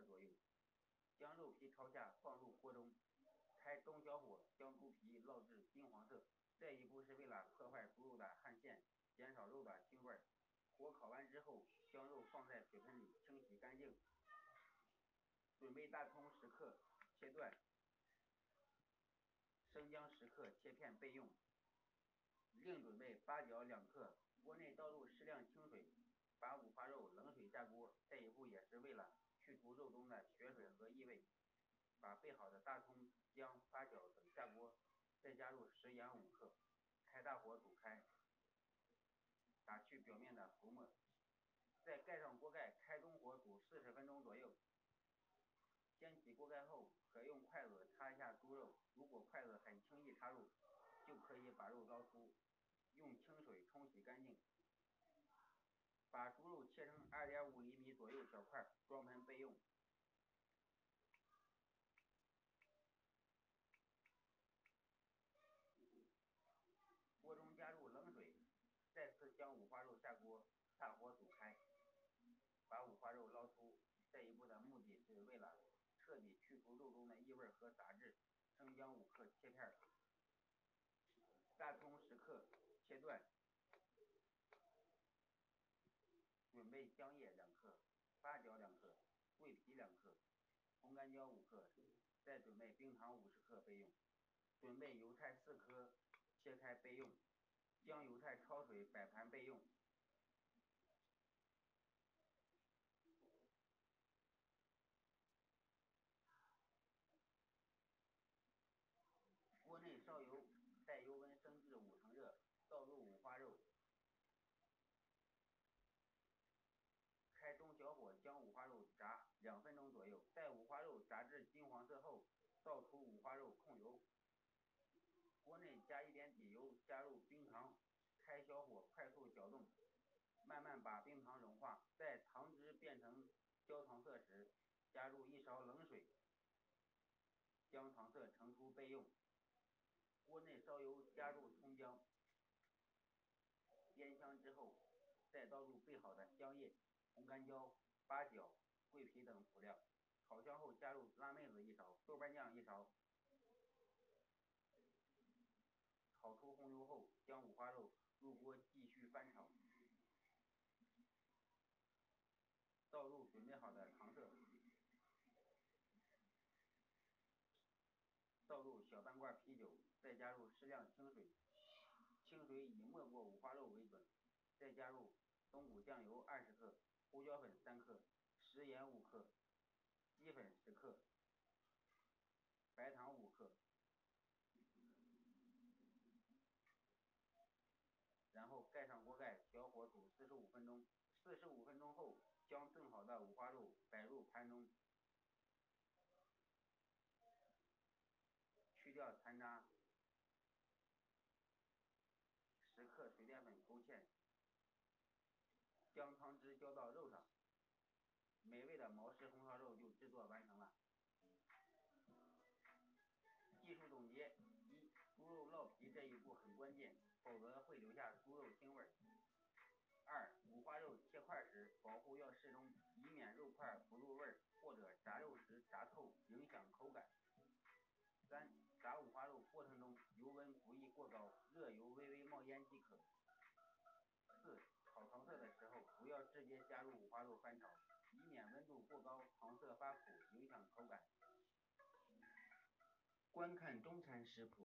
克左右，将肉皮朝下放入锅中，开中小火将猪皮烙至金黄色。这一步是为了破坏猪肉的汗腺，减少肉的腥味。火烤完之后，将肉放在水盆里清洗干净。准备大葱10克切断，生姜10克切片备用。另准备八角2克，锅内倒入适量清水，把五花肉冷水下锅。这一步也是为了去除肉中的血水和异味。把备好的大葱、姜、八角等下锅，再加入食盐5克，开大火煮开，打去表面的浮沫。再盖上锅盖，开中火煮40分钟左右。掀起锅盖后，可用筷子插一下猪肉，如果筷子很轻易插入，就可以把肉捞出，用清水冲洗干净。把猪肉切成2.5厘米左右小块，装盆备用。锅中加入冷水，再次将五花肉下锅，大火煮开，把五花肉捞出。这一步的目的是为了彻底去除肉中的异味和杂质。生姜5克切片，大葱10克切断。准备姜叶2克，八角2克，桂皮2克，红干椒5克，再准备冰糖50克备用。准备油菜4颗切开备用。将油菜焯水摆盘备用。锅内烧油，待油温升至5成热，倒入五花肉，开中小火将五花肉炸2分钟左右。待五花肉炸至金黄色后，倒出五花肉控油。锅内加一点底油，加入冰糖，开小火快速搅动，慢慢把冰糖融化。在糖汁变成焦糖色时，加入1勺冷水，将糖色盛出备用。锅内烧油，加入葱姜，煸香之后，再倒入备好的姜叶、红干椒、八角、桂皮等辅料。炒香后加入辣妹子1勺，豆瓣酱1勺。炒出红油后，将五花肉入锅继续翻炒。倒入准备好的糖色，倒入小半罐啤酒，再加入适量清水，清水以没过五花肉为准。再加入冬菇酱油20克，胡椒粉3克，食盐5克，鸡粉10克，白糖5克，然后盖上锅盖，小火煮45分钟。45分钟后，将炖好的五花肉摆入盘中，去掉残渣，10克水淀粉勾芡，将汤汁浇到肉上，美味的毛氏红烧肉就制作完成了。技术总结：一、猪肉烙皮这一步很关键，否则会留下猪肉腥味。2、五花肉切块时保护要适中，以免肉块不入味或者炸肉时炸透，影响口感。3、炸五花肉过程中油温不宜过高，热油微微冒烟即可。4、炒糖色的时候不要直接加入五花肉翻炒，以免温度过高糖色发苦，影响口感。观看中餐食谱。